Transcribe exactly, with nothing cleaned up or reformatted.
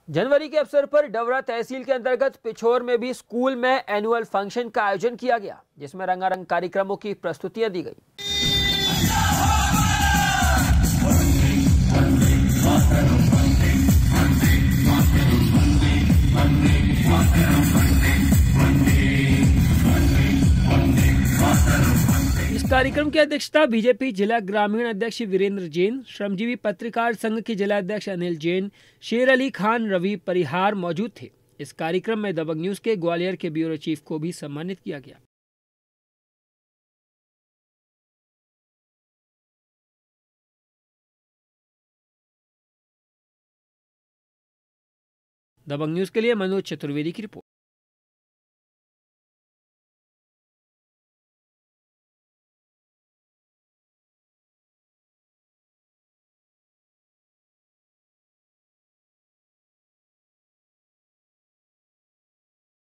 जनवरी के अवसर पर डवरा तहसील के अंतर्गत पिछोर में भी स्कूल में एनुअल फंक्शन का आयोजन किया गया, जिसमें रंगारंग कार्यक्रमों की प्रस्तुतियां दी गई। इस कार्यक्रम की अध्यक्षता बीजेपी जिला ग्रामीण अध्यक्ष वीरेंद्र जैन, श्रमजीवी पत्रकार संघ के जिला अध्यक्ष अनिल जैन, शेर अली खान, रवि परिहार मौजूद थे। इस कार्यक्रम में दबंग न्यूज के ग्वालियर के ब्यूरो चीफ को भी सम्मानित किया गया। दबंग न्यूज के लिए मनोज चतुर्वेदी की रिपोर्ट।